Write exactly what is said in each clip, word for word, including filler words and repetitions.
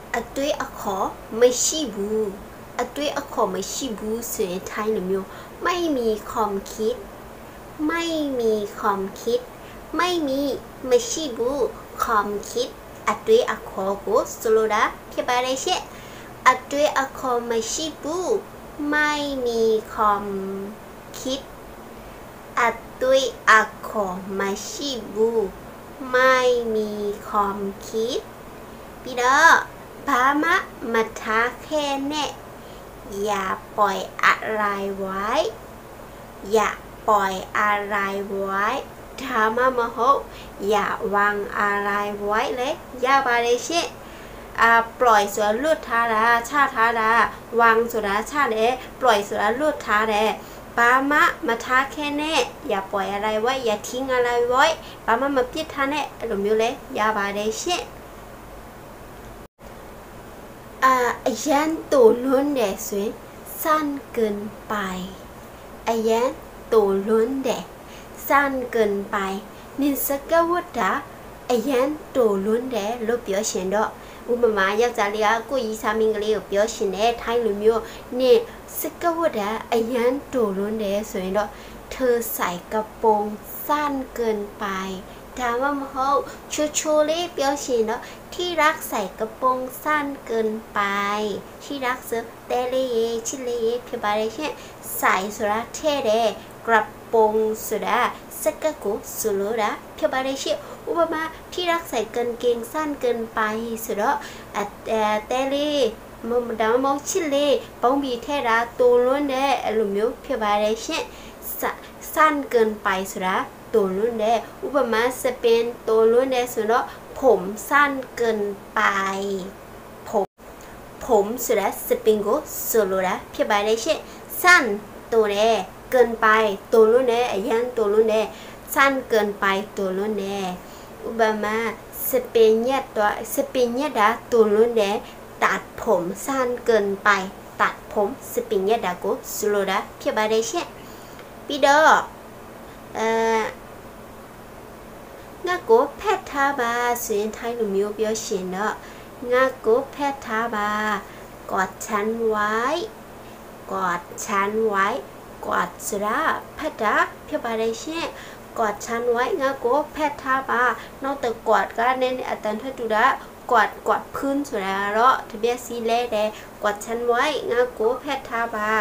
အတွေးအခေါ်မရှိဘူးအတွေးအခေါ်မရှိဘူးဆိုရင်ထိုင်းလိုမျိုးไม่มีความคิดไม่มีความคิดไม่มีမရှိဘူးความคิดအတွေးအခေါ်ကိုဆိုလိုတာဖြစ်ပါတယ်ရှင့်အတွေးအခေါ်မရှိဘူးไม่มีความคิดအတွေးအခေါ်မရှိဘူးไม่มีความคิดပြီးတော့ဘာမှမထားခဲနဲ့อย่าปล่อยอะไรไว้อย่าปล่อยอะไรไว้ถามมาโมโหอย่าวางอะไรไว้เลยอย่าไปเลยเช่อ่าปล่อยส่วนลุดท้าดาชาท้าดาวางส่วนชาเดปล่อยส่วนลุดท้าเดป้ามะมาท้าแค่แน่อย่าปล่อยอะไรไว้อย่าทิ้งอะไรไว้ป้ามะมาพิดท่าแน่หลุมอยู่เลยอย่าไปเลยเช่อ่ายันตัวล้วนเดสวยสั้นเกินไปอายันตัวล้วนเดสั้นเกินไปนิสกวัตถะอายันตัวล้วนเดลบเปียวเฉียนดอกอุปมาอยากจะเรียกกูยีสามิงเลียวเปียวเฉียนเดไทยลุမျိုးเนี่ยสกวัตถะอายันตัวล้วนเดสวยดอกเธอใส่กระโปรงสั้นเกินไปถามว่าโหชูชูเลยเปียวเฉียนดอกที่รักใส่กระโปรงสั้นเกินไปที่รักเสือเตเลเยชิเลเยเพียบอะไรเช่นใส่สุดาเท่เดกระโปรงสุดาสกกุสุโลดาเพียบอะไรเช่นอุปมาที่รักใส่กางเกงสั้นเกินไปสุดาเตเลมองดาวมองชิเลปองบีเทดาตัวล้วนเดอลูมิวเพียบอะไรเช่นสั้นเกินไปสุดาตัวล้วนเดอุปมาจะเป็นตัวล้วนเดสุดาผมสั้นเกินไปผมผมสุดแล้วสปริงโกสโลละเพียบเลยเช่สั้นตัวเน่เกินไปตัวรุ่นเน่ยันตัวรุ่นเน่สั้นเกินไปตัวรุ่นเน่อุบมาสเปนเนียตัวสเปนเนียดาตัวรุ่นเน่ตัดผมสั้นเกินไปตัดผมสเปนเนียดาโกสโลละเพียบเลยเช่ปีเดอร์เอ่องาโกแพททาบาสุยนไทยหนูมีเปียวเฉียนเนาะงาโกแพททาบากอดฉันไว้กอดฉันไว้กอดสุดาแพททาเพียบอะไรเช่กอดฉันไว้งาโกแพททาบานอกจากกอดก็เน้นอัตตันทัตุดากอดกอดพื้นสุดาเนาะทะเบียซีเล่เดกอดฉันไว้งาโกแพททาบา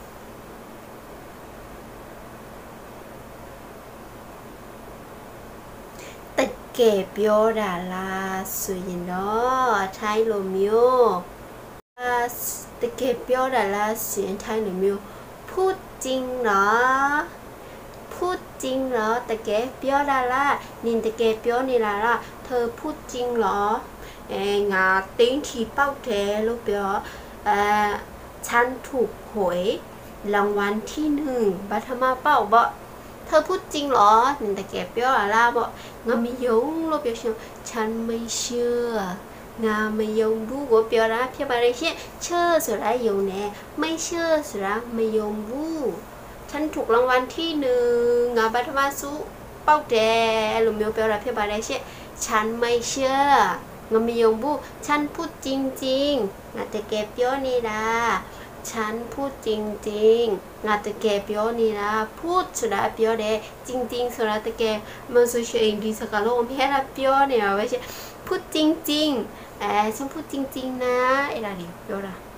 เก็บโยดาลาสุยเนาะไทยโลมิโอตะเก็บโยดาลาสุยไทยโลมิโอพูดจริงเหรอพูดจริงเหรอตะเก็บโยดาลานินตะเก็บโยนี่ล่ะล่ะเธอพูดจริงเหรอเอ้งาติ้งที่เป้าเทลูกเปียวเอ่อฉันถูกหวยรางวัลที่หนึ่งบัตรมาเป้าบ่เธอพูดจริงเหรอนินตะเก็บเปียวอะไรบ่งาไม่ยงลูกเปียวฉันไม่เชื่องาไม่ยงบูกูเปียวนะเพียบอะไรเชื่อเชื่อสุดท้ายยงแน่ไม่เชื่อสุดท้ายไม่ยงบูฉันถูกรางวัลที่หนึ่งงาบัตรมาสุเป้าแดลูกเมียวเปียวนะเพียบอะไรเชื่อฉันไม่เชื่องาไม่ยงบูฉันพูดจริงๆงาตะเก็บเปียวนี่นะฉันพูดจริงๆงาตะเก็บเปียวนี่นะพูดสุดาเปียวเดจริงๆสุดาตะเก็บมันสุดเฉยดีสักแล้วผมแค่ละเปียวเนี่ยไว้ใช่พูดจริงๆเออฉันพูดจริงๆนะไอ้ละดิเปียวละ